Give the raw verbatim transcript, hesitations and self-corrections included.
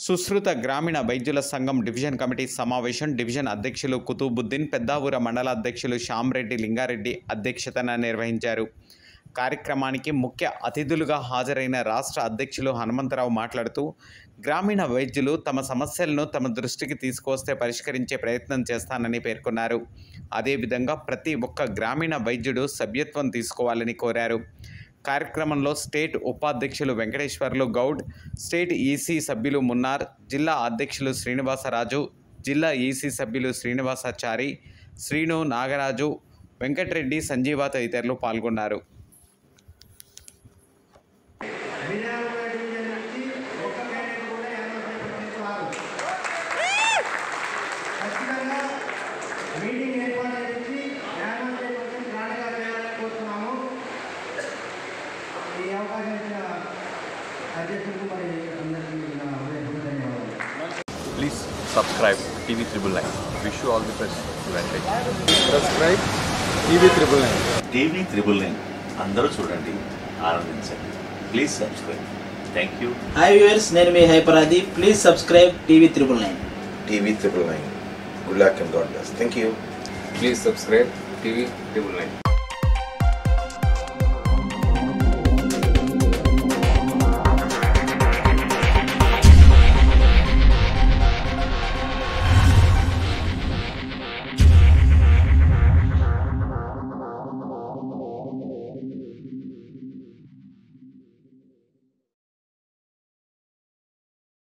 సుశ్రుత గ్రామీణ వైద్యుల సంఘం డివిజన్ కమిటీ సమావేశం డివిజన్ అధ్యక్షులు కుతుబుద్దీన్, పెద్దావూర మండల అధ్యక్షులు శ్యామరెడ్డి లింగారెడ్డి అధ్యక్షతన నిర్వహించారు. కార్యక్రమానికి ముఖ్య అతిథులుగా హాజరైన రాష్ట్ర అధ్యక్షులు హనుమంతరావు మాట్లాడుతూ, గ్రామీణ వైద్యులు తమ సమస్యలను తమ దృష్టికి తీసుకొస్తే పరిష్కరించే ప్రయత్నం చేస్తానని పేర్కొన్నారు. అదేవిధంగా ప్రతి ఒక్క గ్రామీణ వైద్యుడు సభ్యత్వం తీసుకోవాలని కోరారు. కార్యక్రమంలో స్టేట్ ఉపాధ్యక్షులు వెంకటేశ్వర్లు గౌడ్, స్టేట్ ఈసీ సభ్యులు మున్నార్, జిల్లా అధ్యక్షులు శ్రీనివాసరాజు, జిల్లా ఈసీ సభ్యులు శ్రీనివాసాచారి, శ్రీను, నాగరాజు, వెంకటరెడ్డి, సంజీవ తదితరులు పాల్గొన్నారు. Please subscribe T V Triple Nine. Wish you all the best. Subscribe T V Triple Nine. T V Triple Nine. అందరూ చూడండి, ఆనందించండి. Please subscribe. Thank you. Hi viewers, నేను మీ హైపరాది. Please subscribe TV triple nine. TV triple nine. Good luck and God bless. Thank you. Please subscribe T V Triple Nine.